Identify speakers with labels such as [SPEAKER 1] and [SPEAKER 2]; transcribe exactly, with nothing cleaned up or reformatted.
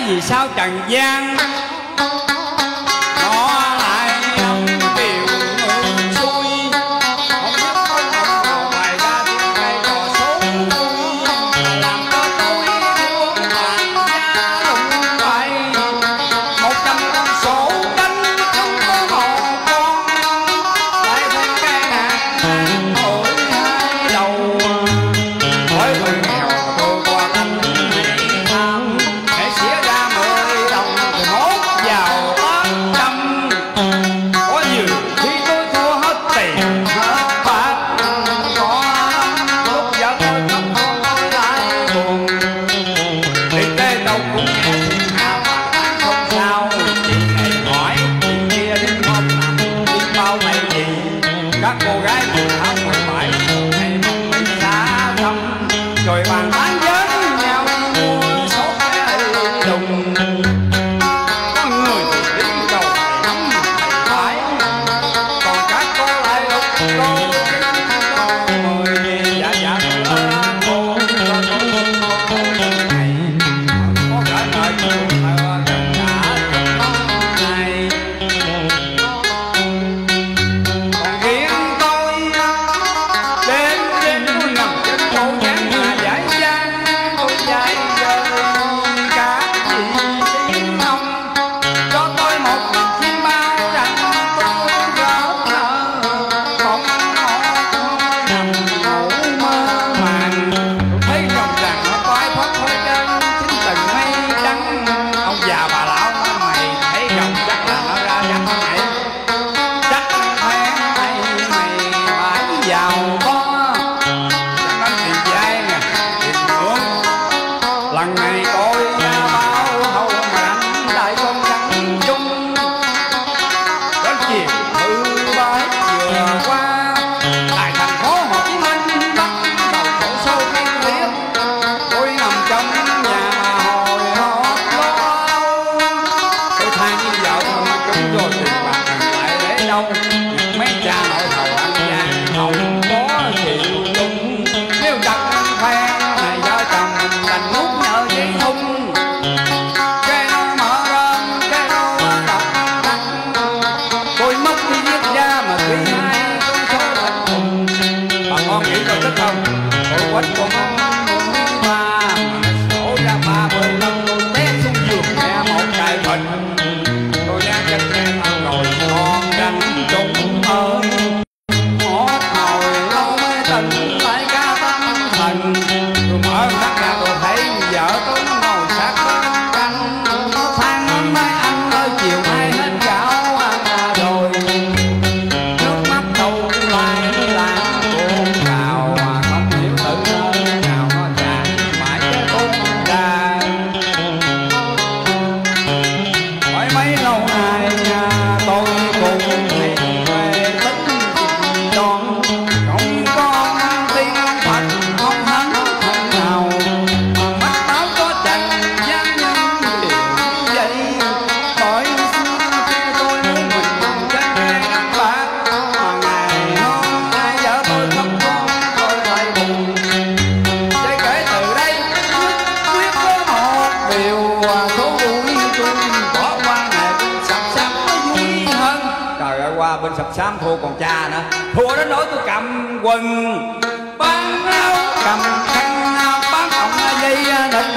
[SPEAKER 1] vì sao trần gian nó lại ông điều ngược xuôi. Không biết có nào bày ra tiếng cây cò số làm cho tôi buông bàn giá lùng bày. Một trăm con sổ đánh không có một con, lại thêm cái ngàn mỗi hai đầu. Hỏi người nghèo tôi qua anh hay tham, để xỉa ra mười đồng thì hốt vào tám trăm. Có nhiều khi tôi thua hết tiền hết bạc, có lúc vợ tôi khóc tôi lại buồn. Thì tê đâu cũng nghe tiếng nào mà bán không sao. Chị này hỏi chị kia đến hôm nằm đi bao này gì. Các cô gái mình thăm mình phải hay mình xa thăm, rồi bàn tán với nhau mua số cái đùng. Có người thì đi đầu nắm phải, còn các cô lại lục cô mời dạ dạ cô cô cô này có cả lời chiều thờ gần cả này. Còn riêng tôi đêm đêm tôi nằm trên phố nhán mà giải gian, tôi dạy giờ cả gì tiếng ông cho tôi một chim bao rằng tôi gỡ nợ. Bỗng họ nằm ngủ mơ màng, tôi thấy rồng ràng nó quay phất hơi chân chính từng mây trắng. Ông già bà lão nói mày thấy rồng chắc là nó ra dắt nhảy, chắc phen hay mày phải giàu có. Chẳng nói tiền dây nè tiền mượn, lần này tôi ra bao hầu mà đánh đại con rắn chung. Đến chiều thứ bảy vừa qua, tại thành phố Hồ Chí Minh bắt đầu sổ sâu thiên liệt. Tôi nằm trong nhà mà hồi hộp lo âu, tôi than với vợ tôi mà chúng rồi tiền bạc mình lại để đâu. Mấy cha nội thầu ăn vàng không có chịu chung, nếu đặt phen này vợ chồng mình đành nuốt nhờ dây thun. Cái nó mở rơm cái nó đập đắng, tôi mất đi viết ra mà khi hai con số thật cùng. Bà con nghĩ tôi thích không? Tôi quýt con muốn ba mà sổ ra ba mươi lần tôi té xuống giường mẹ một cái bệnh. Tôi đang chân nghe thằng rồi con rắn trùng ơi, một hồi lâu mới tỉnh lại cả tâm thần. Tôi mở mắt ra tôi thấy vợ tôi ngồi sát bên cạnh, nó than mấy anh ơi chiều nay hết gạo ăn rồi. Nước mắt đâu lại lãng cuộn trào, mà không hiểu tự nơi nào nó tràn mãi cái khúc ra. Hỏi mấy lâu nay nhà tôi cùng thì về tính đòn, không con tiếng Phật không hắn thân nào, mà mắt báo có trần gian nhân điều vậy. Bởi xưa kia tôi muốn mình trên nghe ăn bạc, mà ngày hôm nay vợ tôi không con tôi lại buồn. Vậy kể từ đây quyết có một điều, số vui tôi bỏ qua ngày bên sập sám nó vui hơn. Trời ơi, qua bên sập sám thua còn cha nữa, thua đến nỗi tôi cầm quần bán áo cầm khăn bán cọng dây đực